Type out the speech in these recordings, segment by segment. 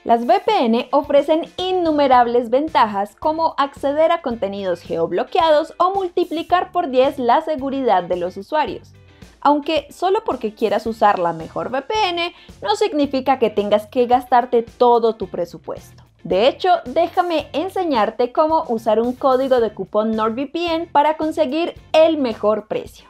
Las VPN ofrecen innumerables ventajas como acceder a contenidos geobloqueados o multiplicar por 10 la seguridad de los usuarios. Aunque solo porque quieras usar la mejor VPN no significa que tengas que gastarte todo tu presupuesto. De hecho, déjame enseñarte cómo usar un código de cupón NordVPN para conseguir el mejor precio.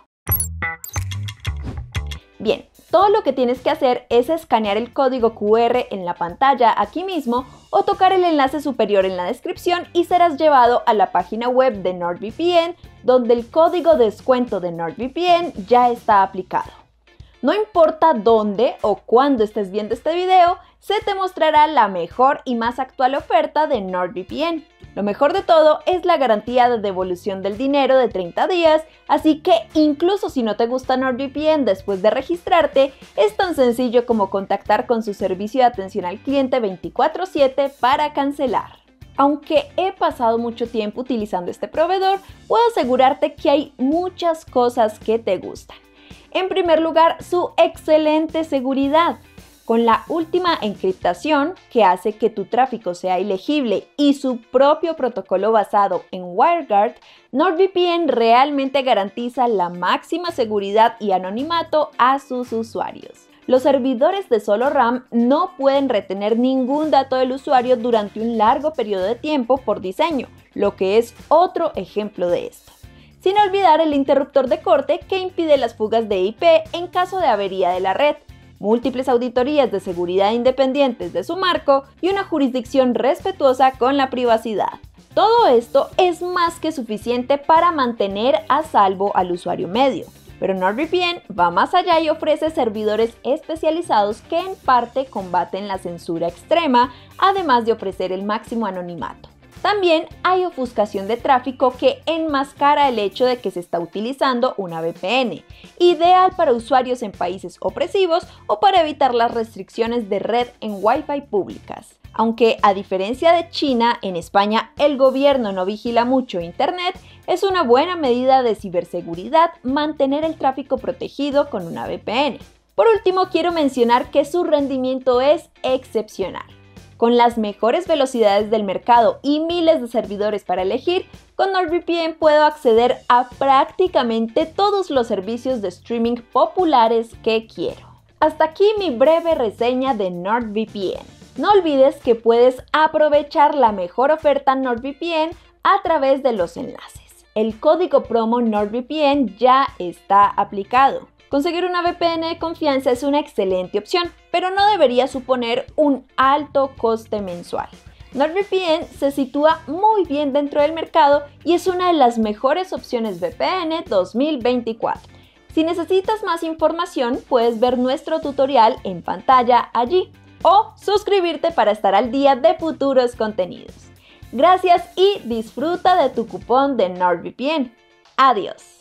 Bien, todo lo que tienes que hacer es escanear el código QR en la pantalla aquí mismo o tocar el enlace superior en la descripción y serás llevado a la página web de NordVPN, donde el código de descuento de NordVPN ya está aplicado. No importa dónde o cuándo estés viendo este video, se te mostrará la mejor y más actual oferta de NordVPN. Lo mejor de todo es la garantía de devolución del dinero de 30 días, así que incluso si no te gusta NordVPN después de registrarte, es tan sencillo como contactar con su servicio de atención al cliente 24/7 para cancelar. Aunque he pasado mucho tiempo utilizando este proveedor, puedo asegurarte que hay muchas cosas que te gustan. En primer lugar, su excelente seguridad. Con la última encriptación, que hace que tu tráfico sea ilegible, y su propio protocolo basado en WireGuard, NordVPN realmente garantiza la máxima seguridad y anonimato a sus usuarios. Los servidores de solo RAM no pueden retener ningún dato del usuario durante un largo periodo de tiempo por diseño, lo que es otro ejemplo de esto. Sin olvidar el interruptor de corte que impide las fugas de IP en caso de avería de la red, múltiples auditorías de seguridad independientes de su marco y una jurisdicción respetuosa con la privacidad. Todo esto es más que suficiente para mantener a salvo al usuario medio, pero NordVPN va más allá y ofrece servidores especializados que en parte combaten la censura extrema, además de ofrecer el máximo anonimato. También hay ofuscación de tráfico que enmascara el hecho de que se está utilizando una VPN, ideal para usuarios en países opresivos o para evitar las restricciones de red en Wi-Fi públicas. Aunque a diferencia de China, en España el gobierno no vigila mucho Internet, es una buena medida de ciberseguridad mantener el tráfico protegido con una VPN. Por último, quiero mencionar que su rendimiento es excepcional. Con las mejores velocidades del mercado y miles de servidores para elegir, con NordVPN puedo acceder a prácticamente todos los servicios de streaming populares que quiero. Hasta aquí mi breve reseña de NordVPN. No olvides que puedes aprovechar la mejor oferta NordVPN a través de los enlaces. El código promo NordVPN ya está aplicado. Conseguir una VPN de confianza es una excelente opción, pero no debería suponer un alto coste mensual. NordVPN se sitúa muy bien dentro del mercado y es una de las mejores opciones VPN 2024. Si necesitas más información, puedes ver nuestro tutorial en pantalla allí o suscribirte para estar al día de futuros contenidos. Gracias y disfruta de tu cupón de NordVPN. Adiós.